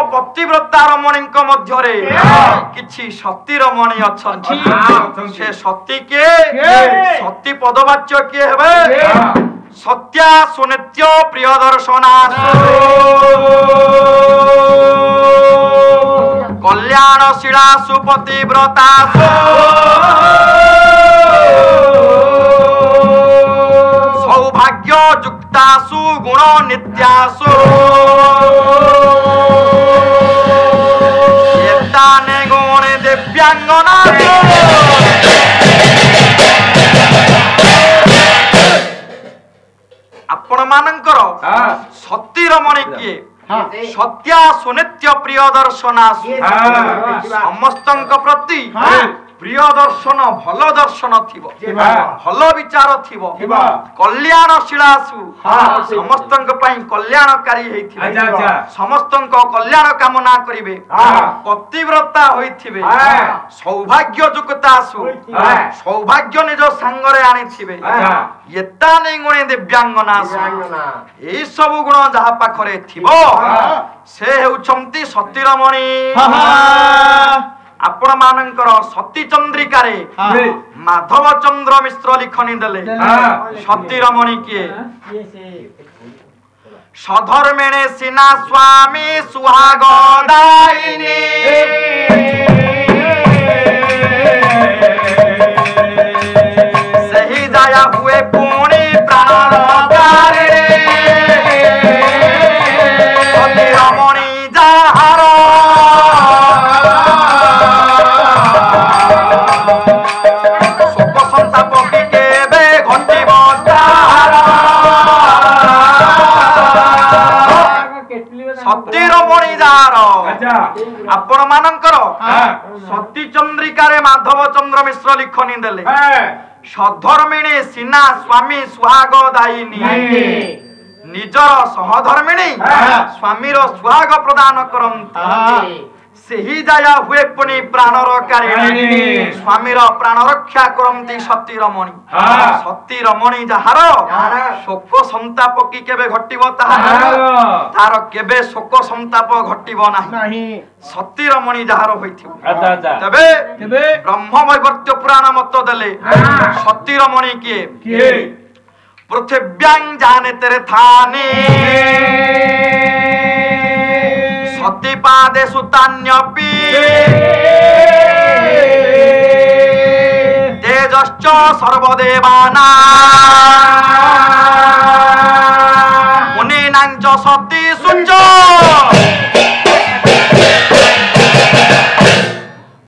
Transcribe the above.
पतिव्रता रमणी मध्य किछि सती रमणी अछंती से सती के सती पदवाच्य किए हेबे सत्या सुनित्य प्रिय दर्शना कल्याणशीला सुपतिव्रता सौभाग्य युक्तासु गुण नित्यासु एताने गुणे दिव्यांगना आपण मानकर सती रमणी किए सत्या सुनित्य प्रिय दर्शना समस्तंक प्रति प्रिय दर्शन भल दर्शन थिबो भल विचार थिबो कल्याणशीलासु समस्तंक पई कल्याणकारी हेथिबे समस्तंक कल्याण कामना करिवे पतिव्रता होइथिबे सौभाग्य युक्तासु सौभाग्य निज संगरे आनिथिबे एता नै गुणे दिव्यांगना एई सब गुण जहा पाखरे थिबो से हेउछंती सती रमणी आपण मानकर सती चंद्रिकारे माधव चंद्र मिश्र लिखनी देले सती रमणी किए सधर्मेणे सिना स्वामी सुहाग दायिनी सही जाया हुए पुणी प्राण तारे सती रमणी जाहार सती रमणी जार आपण मानकर सती चंद्रिकारे माधव चंद्र मिश्र लिखनी देले सधर्मिणी सिना स्वामी सुहाग दायिनी निजर सहधर्मिणी स्वामीर सुहाग प्रदान करंती सेही जाया हुए पुनी प्राणर कारिणी स्वामीर प्राण रक्षा करंती सती रमणी सती रमणी जहार शोक संताप की केबे घटिबो तार केबे शोक संताप घटिबो नाही सती रमणी जहार होइथिबो तबे ब्रह्म वैवर्त्य पुराण मत देले सती रमणी किए पृथिव्यां जाने तेरे थाने सती पादे सुतान्यपि तेजश्च सर्वदेवाना मुनीनां च सती सुच